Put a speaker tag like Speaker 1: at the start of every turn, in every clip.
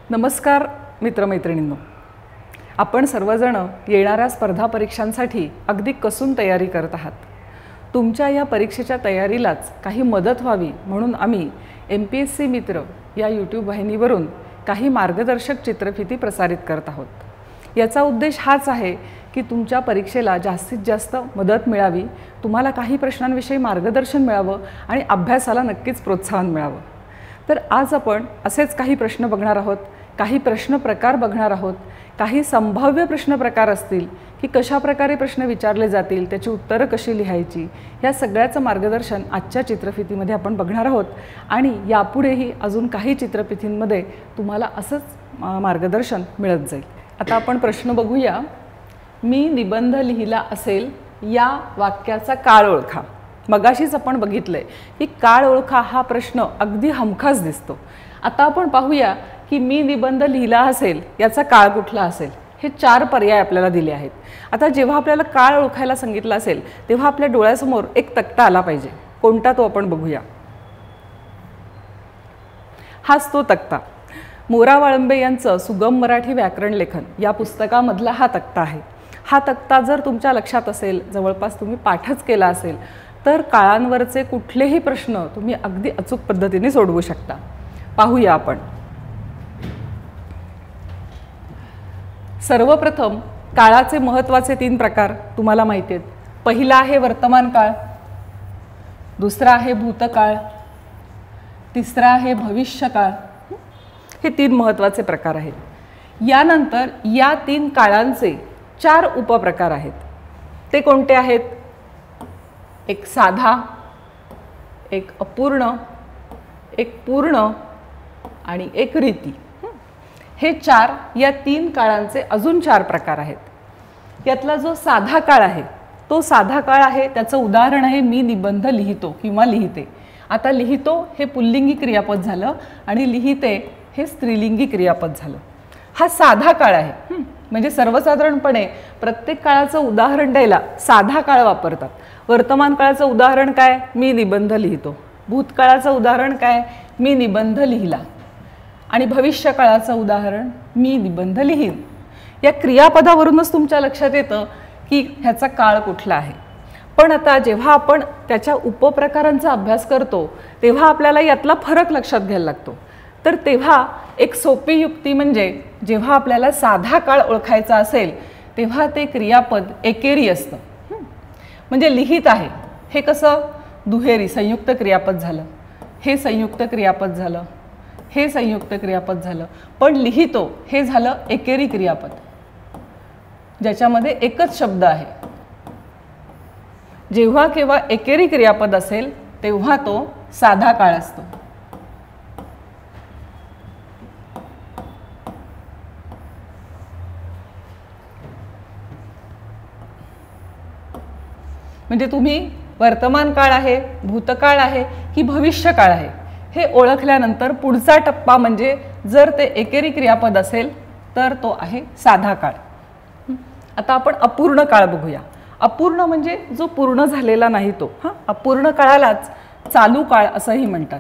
Speaker 1: नमस्कार मित्रमैत्रिणींनो, आपण सर्वजण येणाऱ्या स्पर्धा परीक्षांसाठी अगदी कसून तयारी करत आहात. तुमच्या या परीक्षेच्या तयारीलाच काही मदत व्हावी म्हणून आम्ही MPSC मित्र या YouTube वाहिनीवरून काही मार्गदर्शक चित्रफिती प्रसारित करत आहोत. याचा उद्देश हाच आहे की तुमच्या परीक्षेला जास्तीत जास्त मदत मिळावी, तुम्हाला काही प्रश्नांविषयी मार्गदर्शन मिळावं आणि अभ्यासाला नक्कीच प्रोत्साहन मिळावं. तर आज आपण असेच काही प्रश्न बघणार आहोत, काही प्रश्न प्रकार बघणार आहोत, काही संभाव्य प्रश्न प्रकार असतील की कशा प्रकारे प्रश्न विचारले जातील, त्याची उत्तरं कशी लिहायची, या सगळ्याचं मार्गदर्शन आजच्या चित्रफितीमध्ये आपण बघणार आहोत. आणि यापुढेही अजून काही चित्रफितींमध्ये तुम्हाला असंच मार्गदर्शन मिळत जाईल. आता आपण प्रश्न बघूया. मी निबंध लिहिला असेल या वाक्याचा काळ ओळखा. मगाशीच आपण बघितलंय की काळ ओळखा हा प्रश्न अगदी हमखास दिसतो. आता आपण पाहूया की मी निबंध लिहिला असेल याचा काळ कुठला असेल. हे 4 पर्याय आपल्याला दिले आहेत. आता जेव्हा आपल्याला काळ ओळखायला सांगितलं असेल तेव्हा आपल्या डोळ्यासमोर एक तक्ता आला पाहिजे. कोणता तो आपण बघूया. हाच तो तक्ता. मोरा वाळंबे यांचं सुगम मराठी व्याकरण लेखन या पुस्तकामधला हा तक्ता आहे. हा तक्ता जर तुमच्या लक्षात असेल, जवळपास तुम्ही पाठच केला असेल, तर काळांवरचे कुठलेही प्रश्न तुम्ही अगदी अचूक पद्धतीने सोडवू शकता. पाहूया आपण. सर्वप्रथम काळाचे महत्त्वाचे 3 प्रकार तुम्हाला माहिती आहेत. पहिला आहे वर्तमान काळ, दुसरा आहे भूतकाळ, तिसरा आहे भविष्यकाळ. हे 3 महत्त्वाचे प्रकार आहेत. यानंतर या 3 काळांचे 4 उपप्रकार आहेत. ते कोणते आहेत? एक साधा, एक अपूर्ण, एक पूर्ण आणि एक रीती. हे 4 या 3 काळांचे अजून 4 प्रकार आहेत. यातला जो साधा काळ आहे तो साधा काळ आहे. त्याचं उदाहरण आहे मी निबंध लिहितो किंवा लिहिते. आता लिहितो हे पुल्लिंगी क्रियापद झालं आणि लिहिते हे स्त्रीलिंगी क्रियापद झालं. हा साधा काळ आहे. म्हणजे सर्वसाधारणपणे प्रत्येक काळाचं उदाहरण द्यायला साधा काळ वापरतात. वर्तमान काळाचं उदाहरण काय? मी निबंध लिहितो. भूतकाळाचं उदाहरण काय? मी निबंध लिहिला. आणि भविष्यकाळाचं उदाहरण मी निबंध लिहीन. या क्रियापदावरूनच तुमच्या लक्षात येतं की ह्याचा काळ कुठला आहे. पण आता जेव्हा आपण त्याच्या उपप्रकारांचा अभ्यास करतो तेव्हा आपल्याला यातला फरक लक्षात घ्यायला लागतो. तर तेव्हा एक सोपी युक्ती म्हणजे जेव्हा आपल्याला साधा काळ ओळखायचा असेल तेव्हा ते क्रियापद एकेरी असतं. म्हणजे लिहित आहे हे कसं दुहेरी संयुक्त क्रियापद झालं, हे संयुक्त क्रियापद झालं, हे संयुक्त क्रियापद झालं. पण लिहितो हे झालं एकेरी क्रियापद ज्याच्यामध्ये एकच शब्द आहे. जेव्हा केव्हा एकेरी क्रियापद असेल तेव्हा तो साधा काळ असतो. म्हणजे तुम्ही वर्तमान काळ आहे, भूतकाळ आहे की भविष्यकाळ आहे हे ओळखल्यानंतर पुढचा टप्पा म्हणजे जर ते एकेरी क्रियापद असेल तर तो आहे साधा काळ. आता आपण अपूर्ण काळ बघूया. अपूर्ण म्हणजे जो पूर्ण झालेला नाही तो. अपूर्ण काळालाच चालू काळ असंही म्हणतात.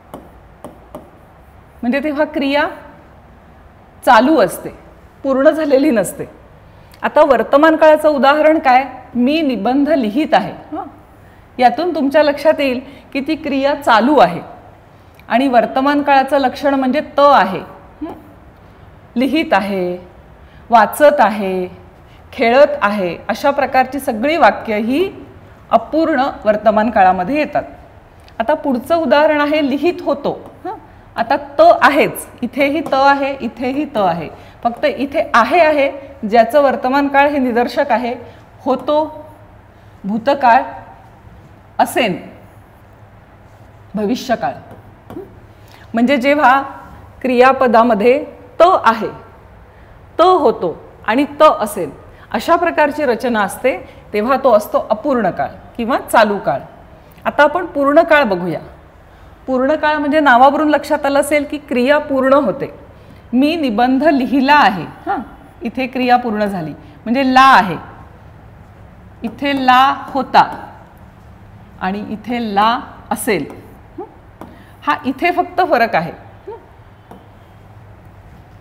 Speaker 1: म्हणजे तेव्हा क्रिया चालू असते, पूर्ण झालेली नसते. आता वर्तमान काळाचं उदाहरण काय? मी निबंध लिहित आहे. यातून तुमच्या लक्षात येईल की ती क्रिया चालू आहे. आणि वर्तमान काळाचं लक्षण म्हणजे त आहे. लिहित आहे, वाचत आहे, खेळत आहे, अशा प्रकारची सगळी वाक्य ही अपूर्ण वर्तमान काळामध्ये येतात. आता पुढचं उदाहरण आहे लिहित होतो. आता त आहेच, इथेही त आहे, इथेही त आहे. फक्त इथे आहे ज्याचं वर्तमान काळ हे निदर्शक आहे. होतो भूतकाळ, असेन भविष्यकाळ. म्हणजे जेव्हा क्रियापदामध्ये त आहे, त होतो आणि त असेल अशा प्रकारची रचना असते तेव्हा तो असतो अपूर्ण काळ किंवा चालू काळ. आता आपण पूर्ण काळ बघूया. पूर्ण काळ म्हणजे नावावरून लक्षात आलं असेल की क्रिया पूर्ण होते. मी निबंध लिहिला आहे. इथे क्रिया पूर्ण झाली म्हणजे ला आहे. इथे ला होता आणि इथे ला असेल. हा इथे फक्त फरक आहे.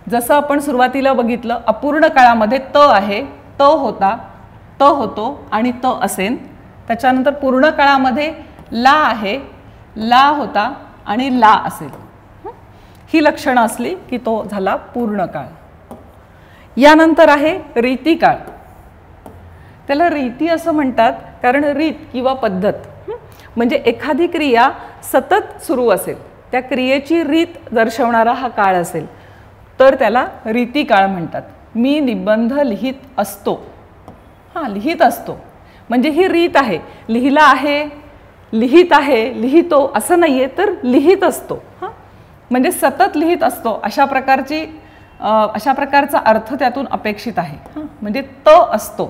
Speaker 1: जसं आपण सुरुवातीला बघितलं, अपूर्ण काळामध्ये त आहे, त होता, त होतो आणि त असेन. त्याच्यानंतर पूर्ण काळामध्ये ला आहे, ला होता आणि ला असेल. ही लक्षणं असली की तो झाला पूर्ण काळ. यानंतर आहे रीतिकाळ. त्याला रीती असं म्हणतात कारण रीत किंवा पद्धत म्हणजे एखादी क्रिया सतत सुरू असेल, त्या क्रियेची रीत दर्शवणारा हा काळ असेल तर त्याला रीतिकाळ म्हणतात. मी निबंध लिहित असतो. हां, लिहित असतो म्हणजे ही रीत आहे. लिहिला आहे, लिहित आहे, लिहितो असं नाही आहे, तर लिहित असतो. हां, म्हणजे सतत लिहित असतो अशा प्रकारचा अर्थ त्यातून अपेक्षित आहे. हां, म्हणजे त असतो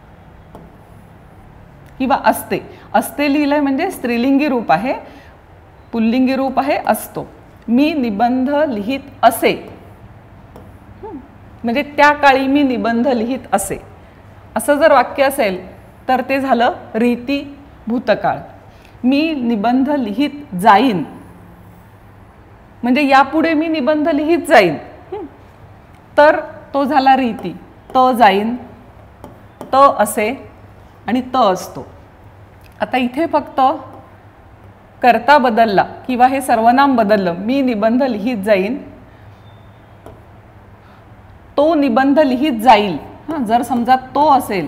Speaker 1: किंवा असते. असते लिहिलंय म्हणजे स्त्रीलिंगी रूप आहे, पुल्लिंगी रूप आहे असतो. मी निबंध लिहित असे म्हणजे त्या काळी मी निबंध लिहित असे असं जर वाक्य असेल तर ते झालं रीती भूतकाळ. मी निबंध लिहित जाईन म्हणजे यापुढे मी निबंध लिहित जाईन तर तो झाला रीती. त जाईन, त असे आणि त असतो. आता इथे फक्त कर्ता बदलला किंवा हे सर्वनाम बदललं. मी निबंध लिहित जाईन, तो निबंध लिहित जाईल. हां, जर समजा तो असेल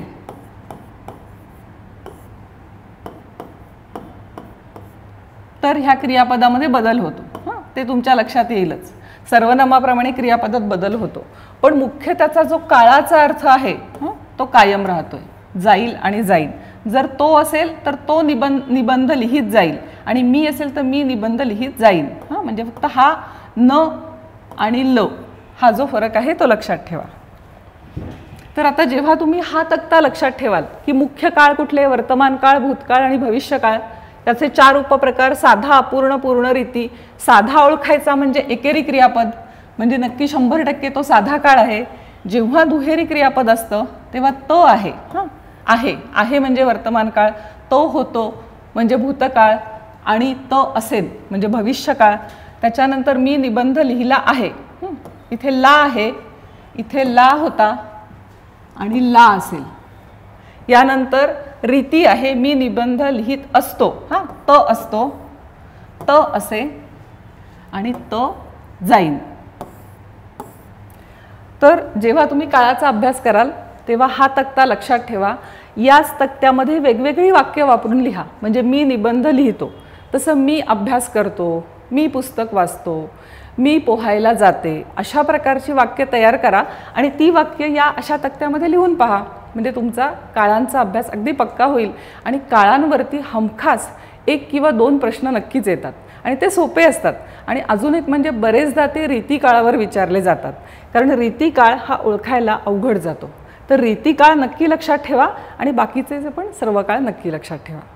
Speaker 1: तर ह्या क्रियापदामध्ये बदल होतो. हां, ते तुमच्या लक्षात येईलच. सर्वनामाप्रमाणे क्रियापदात बदल होतो, पण मुख्य त्याचा जो काळाचा अर्थ आहे तो कायम राहतोय. जाईल आणि जाईन. जर तो असेल तर तो निबंध लिहित जाईल आणि मी असेल तर मी निबंध लिहित जाईन. हां, म्हणजे फक्त हा न आणि ल हा जो फरक आहे तो लक्षात ठेवा. तर आता जेव्हा तुम्ही हा तक्ता लक्षात ठेवाल की मुख्य काळ कुठले, वर्तमान काळ, भूतकाळ आणि भविष्यकाळ, त्याचे 4 उपप्रकार, साधा, अपूर्ण, पूर्ण रीती. साधा ओळखायचा म्हणजे एकेरी क्रियापद म्हणजे नक्की 100% तो साधा काळ आहे. जेव्हा दुहेरी क्रियापद असतं तेव्हा तो आहे. हां, आहे म्हणजे वर्तमान काळ, तो होतो म्हणजे भूतकाळ आणि त असेल म्हणजे भविष्यकाळ. त्याच्यानंतर मी निबंध लिहिला आहे, इथे ला आहे, इथे ला होता आणि ला असेल. यानंतर रीती आहे, मी निबंध लिहित असतो. हां, त असतो, त असे आणि त जाईन. तर जेव्हा तुम्ही काळाचा अभ्यास कराल तेव्हा हा तक्ता लक्षात ठेवा. याच तक्त्यामध्ये वेगवेगळी वाक्य वापरून लिहा. म्हणजे मी निबंध लिहितो तसं मी अभ्यास करतो, मी पुस्तक वाचतो, मी पोहायला जाते, अशा प्रकारची वाक्य तयार करा आणि ती वाक्य या अशा तक्त्यामध्ये लिहून पहा. म्हणजे तुमचा काळांचा अभ्यास अगदी पक्का होईल आणि काळांवरती हमखास 1 किंवा 2 प्रश्न नक्कीच येतात आणि ते सोपे असतात. आणि अजून एक म्हणजे बरेचदा ते रीतिकाळावर विचारले जातात कारण रीतिकाळ हा ओळखायला अवघड जातो. तर रीतिकाळ नक्की लक्षात ठेवा आणि बाकीचे पण सर्व काळ नक्की लक्षात ठेवा.